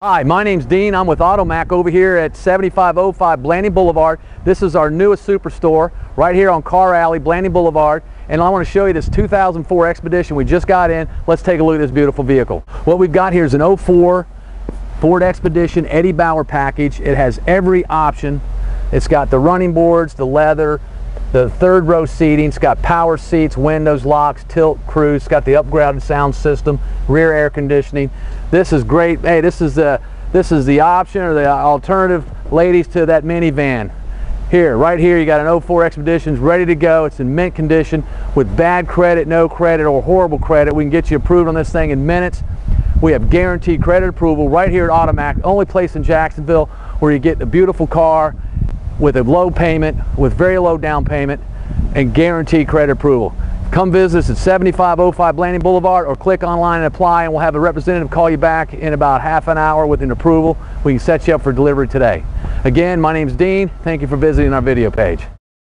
Hi, my name's Dean. I'm with AutoMac over here at 7505 Blanding Boulevard. This is our newest superstore right here on Car Alley, Blanding Boulevard. And I want to show you this 2004 Expedition we just got in. Let's take a look at this beautiful vehicle. What we've got here is an 04 Ford Expedition Eddie Bauer package. It has every option. It's got the running boards, the leather, the third row seating. It's got power seats, windows, locks, tilt, cruise. It's got the upgraded sound system, rear air conditioning. This is great. Hey, this is the option or the alternative, ladies, to that minivan. Here, right here, you got an 04 Expedition ready to go. It's in mint condition with bad credit, no credit, or horrible credit. We can get you approved on this thing in minutes. We have guaranteed credit approval right here at AutoMac, only place in Jacksonville where you get a beautiful car with a low payment, with very low down payment, and guaranteed credit approval. Come visit us at 7505 Blanding Boulevard or click online and apply, and we'll have a representative call you back in about half an hour with an approval. We can set you up for delivery today. Again, my name's Dean. Thank you for visiting our video page.